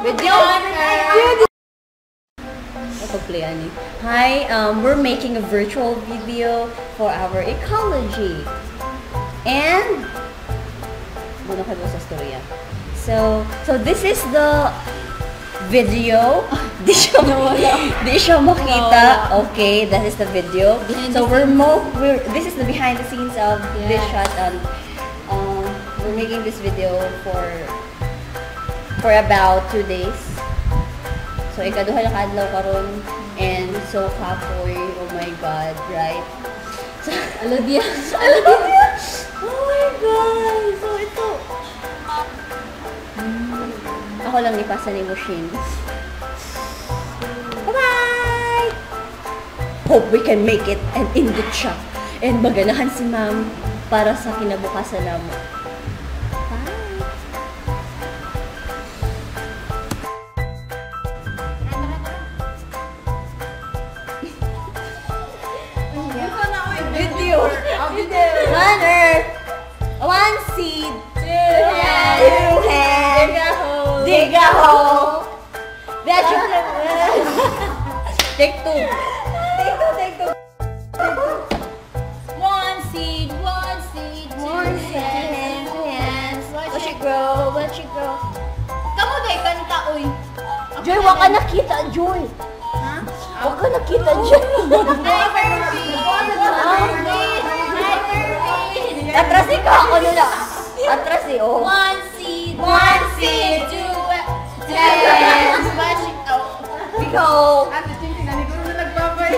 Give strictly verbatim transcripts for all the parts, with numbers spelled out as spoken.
Video! Hi, um, we're making a virtual video for our ecology. And, muna kayo sa storya. So, so this is the video. Di siya, di siya makita. Okay, that is the video. So we're mo we're this is the behind the scenes of this shot. And um, we're making this video for for about two days. So ikaduha lang adlaw karon and so kapoy. Oh my God, right? So, aladia. Aladia. Oh my God. So ito. Ako lang ipasa ni Mushin. Bye-bye! Hope we can make it and indot siya. And maganahan si ma'am para sa kinabukasan namin. Bye! Video! One earth! One seed! Two hands! Dig a hole! That's your Take two. Take two, take two. One seed, one seed, One two seed, hands, two hands. Watch Watch it it grow, watch it grow. Kamu day kanta, uy. Joy, wag ka nakita, Joy. Ha? Wag ka nakita, Joy. Hi, Murphy! Hi, Murphy! Atras ikaw, ako nila. Atras eh, oh. One seed, one seed, two two hands. Watch it. Oh. Ikaw. Ate Chinky, naniguro na nagbabay.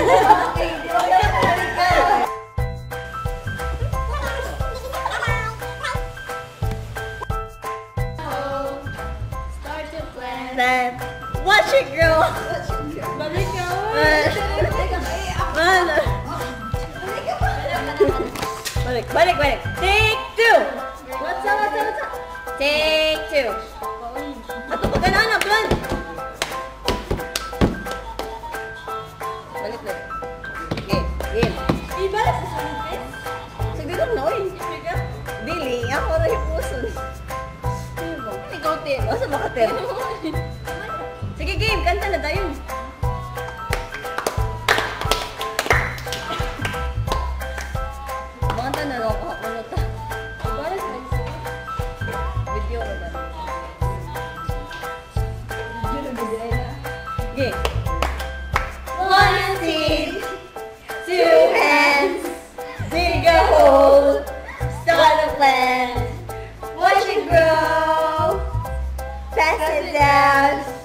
Start to plant. Then, watch it grow. Balik ka. Man. Balik, balik, balik. Take two. What's up, what's up, what's up? Take two. Ato pa ganaan na, plan. Balik, balik. Okay, game. Ibalik sa sunod. Siguro na, oy. Dili, ako rin yung puso. Ikaw, Tim. O, sa baka, Ter? Sige, game. Kanta na tayo. Mga tanong ako. Ano ta? Video ko ba? Game. One seed, two hands, dig a hole, start a plant, watch it grow, pass it down.